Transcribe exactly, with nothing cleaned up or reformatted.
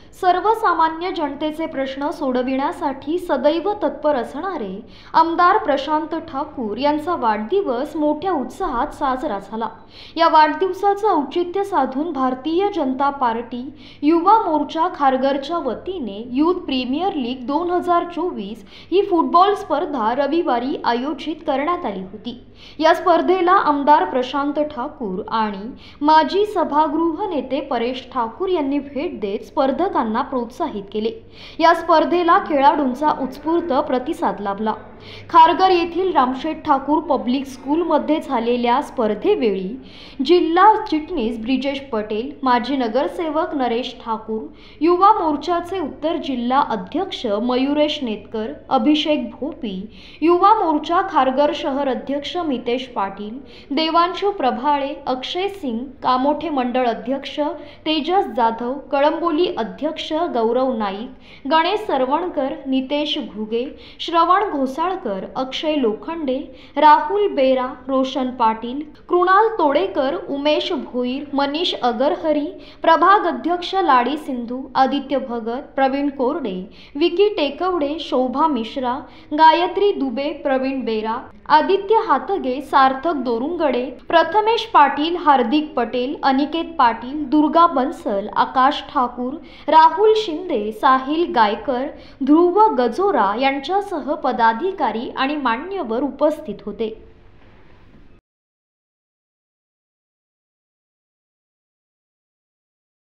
सर्वसामान्य जनतेचे प्रश्न सोडविण्यासाठी सदैव तत्पर असणारे आमदार प्रशांत ठाकूर यांचा वाढदिवस मोठ्या उत्साहात साजरा झाला। या वाढदिवसाचं औचित्य साधून भारतीय जनता पार्टी युवा मोर्चा खारघरच्या वतीने यूथ प्रीमियर लीग दोन हजार चोवीस ही फुटबॉल स्पर्धा रविवारी आयोजित करण्यात आली होती। या स्पर्धेला आमदार प्रशांत ठाकूर आणि माजी सभागृह नेते परेश ठाकूर यांनी भेट देत स्पर्धकांना प्रोत्साहित केले। या स्पर्धेला खेळाडूंचा उत्स्फूर्त प्रतिसाद लाभला। खारघर येथील रामशेठ ठाकूर पब्लिक स्कूल मध्ये झालेल्या स्पर्धेवेळी जिल्हा चिटणीस ब्रिजेश पटेल, माजी नगरसेवक नरेश ठाकूर, युवा मोर्चाचे उत्तर जिल्हा अध्यक्ष मयुरेश नेतकर, अभिषेक भोपी, युवा मोर्चा खारघर शहर अध्यक्ष मितेश पाटील, देवांशु प्रभाळे, अक्षय सिंग, कामोठे मंडळ अध्यक्ष तेजस जाधव, कळंबोली अध्यक्ष गौरव नाईक, गणेश सरवणकर, नितेश घुगे, श्रवण घोसाळकर, अक्षय लोखंडे, राहुल बेरा, रोशन पाटील, कृणाल तोडेकर, उमेश भोईर, मनीष अगरहरी, प्रभाग अध्यक्ष लाडी सिंधू, आदित्य भगत, प्रवीण कोरडे, विकी टेकवडे, शोभा मिश्रा, गायत्री दुबे, प्रवीण बेरा, आदित्य हातगे, सार्थक दोरुंगडे, प्रथमेश पाटील, हार्दिक पटेल, अनिकेत पाटील, दुर्गा बन्सल, आकाश ठाकूर, राहुल शिंदे, साहिल गायकर, ध्रुव गजोरा यांच्यासह पदाधिकारी आणि मान्यवर उपस्थित होते।